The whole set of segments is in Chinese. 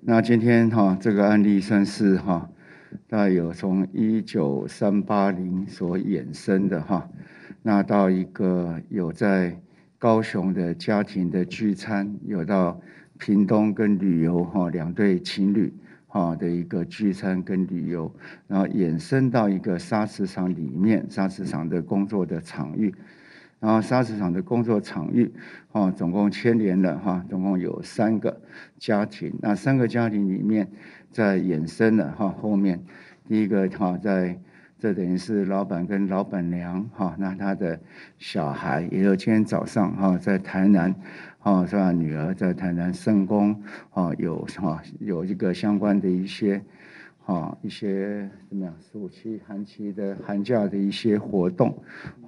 那今天这个案例算是大概有从19380所衍生的那到一个有在高雄的家庭的聚餐，有到屏东跟旅游两对情侣的一个聚餐跟旅游，然后衍生到一个砂石场里面，砂石场的工作的场域。然后砂石场的工作场域总共牵连了总共有3个家庭。那3个家庭里面，在衍生了后面第一个在这等于是老板跟老板娘那他的小孩，也有今天早上在台南是吧？女儿在台南圣公有一个相关的一些怎么样暑期寒期的寒假的一些活动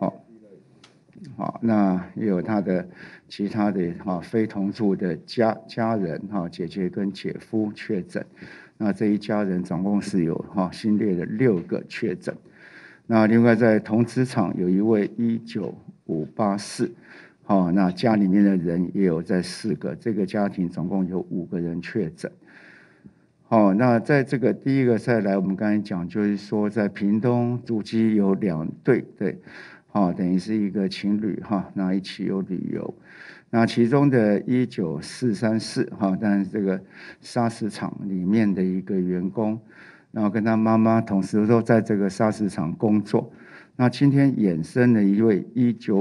那也有他的其他的非同住的家人姐姐跟姐夫确诊，那这一家人总共是有新列的6个确诊。那另外在同职场有一位19584那家里面的人也有在4个，这个家庭总共有5个人确诊。那在这个第一个再来，我们刚才讲就是说，在屏东足迹有2对，对，等于是一个情侣那一起有旅游。那其中的19434当然这个砂石场里面的一个员工，然后跟他妈妈同时都在这个砂石场工作。那今天衍生了一位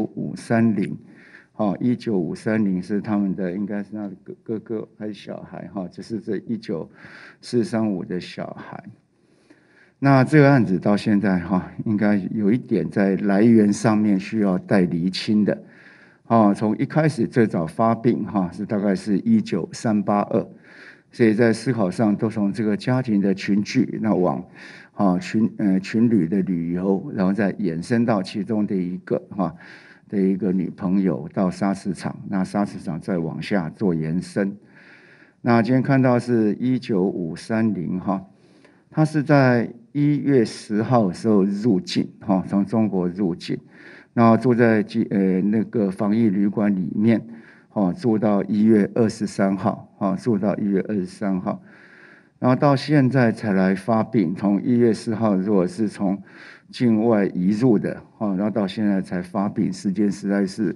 19530是他们的，应该是他的哥哥还是小孩就是这19435的小孩。那这个案子到现在应该有一点在来源上面需要待厘清的从一开始最早发病是大概是19382，所以在思考上都从这个家庭的群聚，那往群旅的旅游，然后再衍生到其中的一个女朋友到砂石场，那砂石场再往下做延伸。那今天看到是19530他是在1月10号的时候入境从中国入境，然后住在那个防疫旅馆里面住到1月23号住到1月23号，然后到现在才来发病。从1月4号如果是从境外移入的然后到现在才发病，时间实在是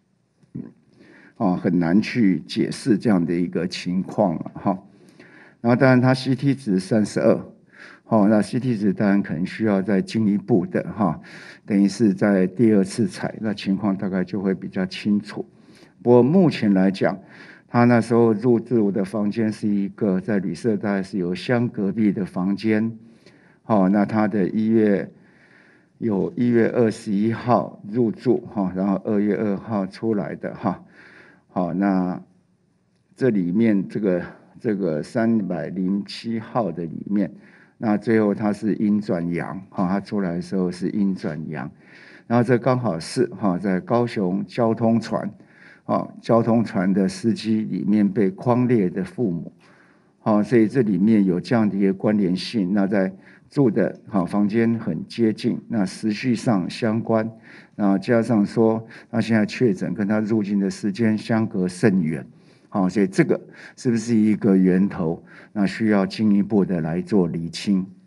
很难去解释这样的一个情况然后当然他 CT 值32那 CT 值当然可能需要再进一步的等于是在第2次采，那情况大概就会比较清楚。不过目前来讲，他那时候入住的房间是一个在旅社大概是有相隔壁的房间那他的1月21号入住然后2月2号出来的那这里面这个307号的里面，那最后他是阴转阳他出来的时候是阴转阳，然后这刚好是在高雄交通船的司机里面被匡列的父母所以这里面有这样的一个关联性。那在住的房间很接近，那时序上相关，然后加上说他现在确诊跟他入境的时间相隔甚远所以这个是不是一个源头，那需要进一步的来做厘清。